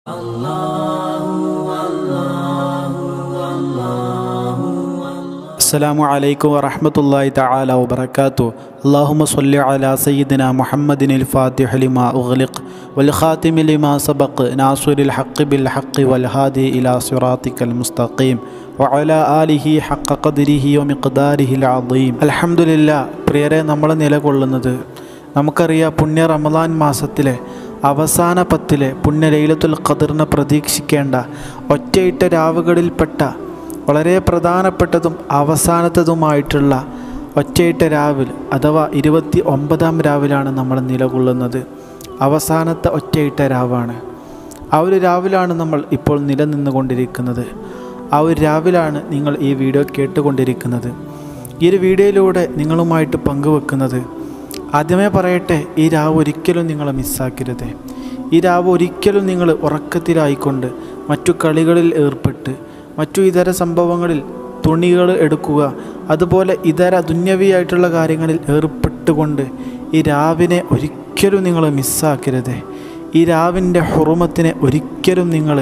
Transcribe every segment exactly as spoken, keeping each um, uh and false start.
അസ്സലാമു അലൈക്കും വറഹ്മത്തുള്ളാഹി തആല വബറകാതുഹു. അല്ലാഹുമ്മ സ്വല്ലി അലാ സയ്യിദിനാ മുഹമ്മദിനിൽ ഫാത്തിഹി ലിമാ ഉഗ്ലിഖ് വൽ ഖാതിമി ലിമാ സബഖ് നാസിറിൽ ഹഖ് ബിൽ ഹഖ് വൽ ഹാദി ഇലാ സിറാത്തിക്കൽ മുസ്തഖീം വഅലാ ആലിഹി ഹഖ ഖദ്രിഹി വമിഖ്ദാരിഹിൽ അദീം. അൽഹംദുലില്ലാഹ്. പ്രിയരെ, നമ്മൾ നിലകൊള്ളുന്നത് നമുക്കറിയാം പുണ്യ റമദാൻ മാസത്തിലെ അവസാന പത്തിലെ പുണ്യ ലൈലത്തുൽ ഖദ്റിനെ പ്രതീക്ഷിക്കേണ്ട ഒറ്റയിട്ട രാവുകളിൽപ്പെട്ട വളരെ പ്രധാനപ്പെട്ടതും അവസാനത്തതുമായിട്ടുള്ള ഒറ്റയിട്ട രാവിൽ അഥവാ ഇരുപത്തി ഒമ്പതാം രാവിലാണ് നമ്മൾ നിലകൊള്ളുന്നത്. അവസാനത്തെ ഒറ്റയിട്ട രാവാണ്. ആ ഒരു രാവിലാണ് നമ്മൾ ഇപ്പോൾ നിലനിന്നുകൊണ്ടിരിക്കുന്നത്. ആ ഒരു രാവിലാണ് നിങ്ങൾ ഈ വീഡിയോ കേട്ടുകൊണ്ടിരിക്കുന്നത്. ഈ ഒരു വീഡിയോയിലൂടെ നിങ്ങളുമായിട്ട് പങ്കുവെക്കുന്നത്, ആദ്യമേ പറയട്ടെ, ഈ രാവ് ഒരിക്കലും നിങ്ങൾ മിസ്സാക്കരുത്. ഈ രാവ് ഒരിക്കലും നിങ്ങൾ ഉറക്കത്തിലായിക്കൊണ്ട് മറ്റു കളികളിൽ ഏർപ്പെട്ട് മറ്റു ഇതര സംഭവങ്ങളിൽ തുണികൾ എടുക്കുക, അതുപോലെ ഇതര ദുന്യവിയായിട്ടുള്ള കാര്യങ്ങളിൽ ഏർപ്പെട്ടുകൊണ്ട് ഈ രാവിനെ ഒരിക്കലും നിങ്ങൾ മിസ്സാക്കരുത്. ഈ രാവിൻ്റെ ഹുറുമത്തിനെ ഒരിക്കലും നിങ്ങൾ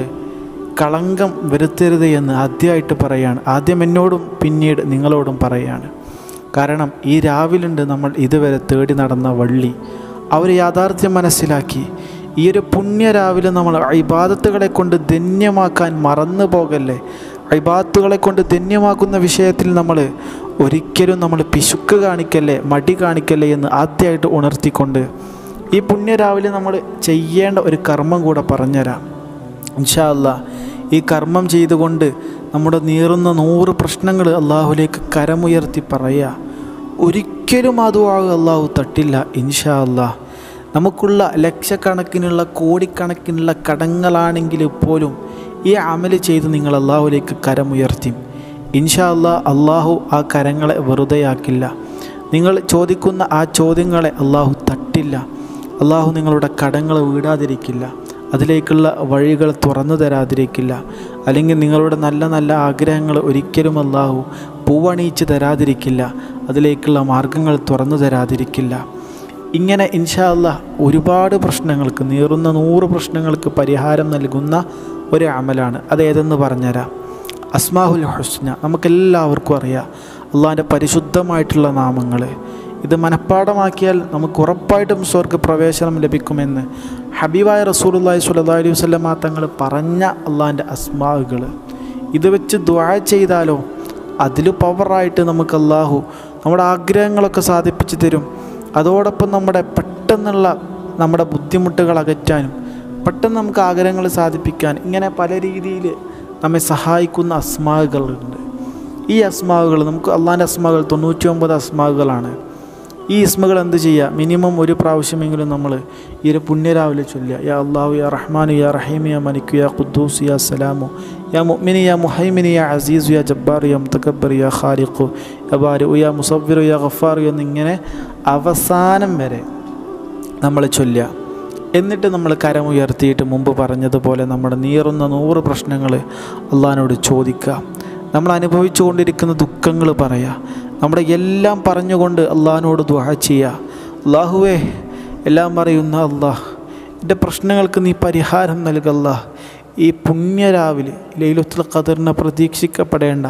കളങ്കം വരുത്തരുത് എന്ന് ആദ്യമായിട്ട് പറയാണ്. ആദ്യം എന്നോടും പിന്നീട് നിങ്ങളോടും പറയാണ്. കാരണം ഈ രാവിലുണ്ട് നമ്മൾ ഇതുവരെ തേടി നടന്ന വള്ളി. ആ ഒരു യാഥാർത്ഥ്യം മനസ്സിലാക്കി ഈ ഒരു പുണ്യ രാവിലെ നമ്മൾ ഇബാദത്തുകളെ കൊണ്ട് ധന്യമാക്കാൻ മറന്നു പോകല്ലേ. ഇബാദത്തുകളെ കൊണ്ട് ധന്യമാക്കുന്ന വിഷയത്തിൽ നമ്മൾ ഒരിക്കലും നമ്മൾ പിശുക്ക് കാണിക്കല്ലേ, മടി കാണിക്കല്ലേ എന്ന് ആദ്യമായിട്ട് ഉണർത്തിക്കൊണ്ട് ഈ പുണ്യ രാവിലെ നമ്മൾ ചെയ്യേണ്ട ഒരു കർമ്മം കൂടെ പറഞ്ഞുതരാം. ഇൻഷാ അല്ലാഹ്. ഈ കർമ്മം ചെയ്തുകൊണ്ട് നമ്മുടെ നീറുന്ന നൂറ് പ്രശ്നങ്ങൾ അള്ളാഹുലേക്ക് കരമുയർത്തി പറയുക. ഒരിക്കലും അത് അള്ളാഹു തട്ടില്ല. ഇൻഷാ അല്ലാഹ്. നമുക്കുള്ള ലക്ഷക്കണക്കിനുള്ള കോടിക്കണക്കിനുള്ള കടങ്ങളാണെങ്കിൽ പോലും ഈ അമൽ ചെയ്ത് നിങ്ങൾ അള്ളാഹുലേക്ക് കരമുയർത്തി. ഇൻഷാ അല്ലാഹ്. അള്ളാഹു ആ കരങ്ങളെ വെറുതെയാക്കില്ല. നിങ്ങൾ ചോദിക്കുന്ന ആ ചോദ്യങ്ങളെ അള്ളാഹു തട്ടില്ല. അള്ളാഹു നിങ്ങളുടെ കടങ്ങൾ വീടാതിരിക്കില്ല. അതിലേക്കുള്ള വഴികൾ തുറന്നു തരാതിരിക്കില്ല. അല്ലെങ്കിൽ നിങ്ങളുടെ നല്ല നല്ല ആഗ്രഹങ്ങൾ ഒരിക്കലും അള്ളാഹു പൂവണിയിച്ച് തരാതിരിക്കില്ല. അതിലേക്കുള്ള മാർഗങ്ങൾ തുറന്നു തരാതിരിക്കില്ല. ഇങ്ങനെ ഇൻഷാ അല്ലാഹ് ഒരുപാട് പ്രശ്നങ്ങൾക്ക്, നീറുന്ന നൂറ് പ്രശ്നങ്ങൾക്ക് പരിഹാരം നൽകുന്ന ഒരു അമലാണ്. അതേതെന്ന് പറഞ്ഞുതരാം. അസ്മാഉൽ ഹുസ്ന. നമുക്കെല്ലാവർക്കും അറിയാം അള്ളാഹിൻ്റെ പരിശുദ്ധമായിട്ടുള്ള നാമങ്ങൾ. ഇത് മനഃപ്പാഠമാക്കിയാൽ നമുക്ക് ഉറപ്പായിട്ടും സ്വർഗ്ഗ പ്രവേശനം ലഭിക്കുമെന്ന് ഹബീബായ റസൂലുള്ളാഹി സ്വല്ലല്ലാഹു അലൈഹി വസല്ലം തങ്ങൾ പറഞ്ഞ അള്ളാഹിൻ്റെ അസ്മാഉകൾ. ഇത് വെച്ച് ദുആ ചെയ്താലോ അതിൽ പവറായിട്ട് നമുക്ക് അള്ളാഹു നമ്മുടെ ആഗ്രഹങ്ങളൊക്കെ സാധിപ്പിച്ചു തരും. അതോടൊപ്പം നമ്മുടെ പെട്ടെന്നുള്ള നമ്മുടെ ബുദ്ധിമുട്ടുകൾ അകറ്റാനും പെട്ടെന്ന് നമുക്ക് ആഗ്രഹങ്ങൾ സാധിപ്പിക്കാൻ ഇങ്ങനെ പല രീതിയിൽ നമ്മെ സഹായിക്കുന്ന അസ്മാഉകളുണ്ട്. ഈ അസ്മാഉകൾ നമുക്ക് അള്ളാഹിൻ്റെ അസ്മാഉകൾ തൊണ്ണൂറ്റി ഒമ്പത് അസ്മാഉകളാണ്. ഈ ഇസ്മുകൾ എന്ത് ചെയ്യുക, മിനിമം ഒരു പ്രാവശ്യമെങ്കിലും നമ്മൾ ഈ ഒരു പുണ്യരാവിലെ ചൊല്ലുക. യാ അല്ലാഹു യാ റഹ്മാനു യാ റഹീമു യാ മലിക്കു യാ ഖുദ്ദൂസ് യാ സലാമു യാ മുഅ്മിനു യാ മുഹൈമിനു യാ അസീസു യാ ജബ്ബാറു യാ മുതകബ്ബിറു യാ ഖാലിഖു യാ ബാരിഉ യാ മുസവ്വിറു യാ ഗഫാറു എന്നിങ്ങനെ അവസാനം വരെ നമ്മൾ ചൊല്ലുക. എന്നിട്ട് നമ്മൾ കരമുയർത്തിയിട്ട് മുമ്പ് പറഞ്ഞതുപോലെ നമ്മുടെ നീറുന്ന നൂറ് പ്രശ്നങ്ങൾ അള്ളാഹിനോട് ചോദിക്കുക. നമ്മൾ അനുഭവിച്ചു കൊണ്ടിരിക്കുന്ന ദുഃഖങ്ങൾ പറയുക. നമ്മുടെ എല്ലാം പറഞ്ഞുകൊണ്ട് അള്ളാഹിനോട് ദുആ ചെയ്യുക. അള്ളാഹുവേ, എല്ലാം അറിയുന്ന അള്ളാഹ്, എൻ്റെ പ്രശ്നങ്ങൾക്ക് നീ പരിഹാരം നൽകല്ല. ഈ പുണ്യരാവിലെ ലൈലത്തുൽ ഖദ്റിനെ പ്രതീക്ഷിക്കപ്പെടേണ്ട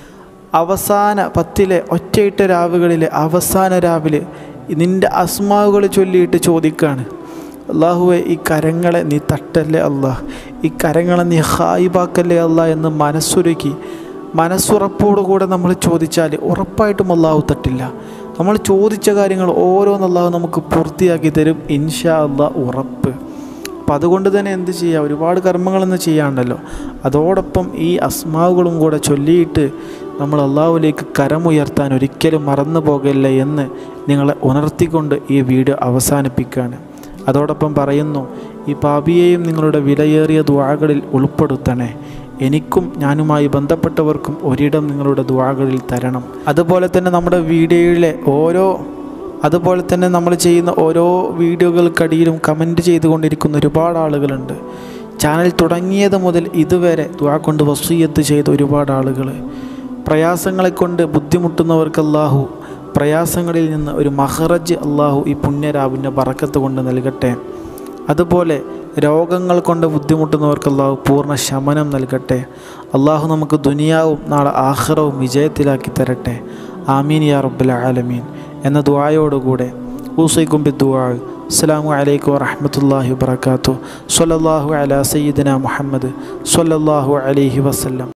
അവസാന പത്തിലെ ഒറ്റയിട്ട രാവുകളിലെ അവസാന രാവിലെ നിൻ്റെ അസ്മാഉകൾ ചൊല്ലിയിട്ട് ചോദിക്കുകയാണ്, അള്ളാഹുവേ, ഈ കരങ്ങളെ നീ തട്ടല്ലേ അള്ളാഹ്, ഈ കരങ്ങളെ നീ ഹായിബാക്കല്ലേ അള്ളാഹ് എന്ന് മനസ്സുരുക്കി മനസ്സുറപ്പോടുകൂടെ നമ്മൾ ചോദിച്ചാൽ ഉറപ്പായിട്ടും അള്ളാഹു തട്ടില്ല. നമ്മൾ ചോദിച്ച കാര്യങ്ങൾ ഓരോന്ന് അള്ളാഹു നമുക്ക് പൂർത്തിയാക്കി തരും. ഇൻഷാ അള്ളാഹ്, ഉറപ്പ്. അപ്പം അതുകൊണ്ട് തന്നെ എന്ത് ചെയ്യുക, ഒരുപാട് കർമ്മങ്ങളൊന്നും ചെയ്യാണ്ടല്ലോ. അതോടൊപ്പം ഈ അസ്മാഉകളും കൂടെ ചൊല്ലിയിട്ട് നമ്മൾ അള്ളാഹുവിലേക്ക് കരമുയർത്താൻ ഒരിക്കലും മറന്നു പോകല്ലേ എന്ന് നിങ്ങളെ ഉണർത്തിക്കൊണ്ട് ഈ വീഡിയോ അവസാനിപ്പിക്കുകയാണ്. അതോടൊപ്പം പറയുന്നു, ഈ പാപിയെയും നിങ്ങളുടെ വിലയേറിയ ദുആകളിൽ ഉൾപ്പെടുത്തണേ. എനിക്കും ഞാനുമായി ബന്ധപ്പെട്ടവർക്കും ഒരിടം നിങ്ങളുടെ ദുആകളിൽ തരണം. അതുപോലെ തന്നെ നമ്മുടെ വീഡിയോയിലെ ഓരോ അതുപോലെ തന്നെ നമ്മൾ ചെയ്യുന്ന ഓരോ വീഡിയോകൾക്കടിയിലും കമൻറ്റ് ചെയ്തുകൊണ്ടിരിക്കുന്ന ഒരുപാട് ആളുകളുണ്ട്. ചാനൽ തുടങ്ങിയത് മുതൽ ഇതുവരെ ദുആ കൊണ്ട് വസിയ്യത്ത് ചെയ്ത ഒരുപാട് ആളുകൾ. പ്രയാസങ്ങളെ കൊണ്ട് ബുദ്ധിമുട്ടുന്നവർക്ക് അല്ലാഹു പ്രയാസങ്ങളിൽ നിന്ന് ഒരു മഖറജ് അല്ലാഹു ഈ പുണ്യരാവിൻ്റെ ബറക്കത്ത് കൊണ്ട് നൽകട്ടെ. അതുപോലെ രോഗങ്ങൾ കൊണ്ട് ബുദ്ധിമുട്ടുന്നവർക്ക് അള്ളാഹു പൂർണ്ണ ശമനം നൽകട്ടെ. അള്ളാഹു നമുക്ക് ദുനിയാവും നാളെ ആഖിറവും വിജയത്തിലാക്കി തരട്ടെ. ആമീൻ യാ റബ്ബൽ ആലമീൻ എന്ന ദുആയോടുകൂടെ ഊസൈക്കും ബിദ്ദുആ. അസ്സലാമു അലൈക്കും വറഹ്മത്തുള്ളാഹി വബറകാതുഹു. സ്വല്ലല്ലാഹു അലാ സയ്യിദിനാ മുഹമ്മദ് സ്വല്ലല്ലാഹു അലൈഹി വസല്ലം.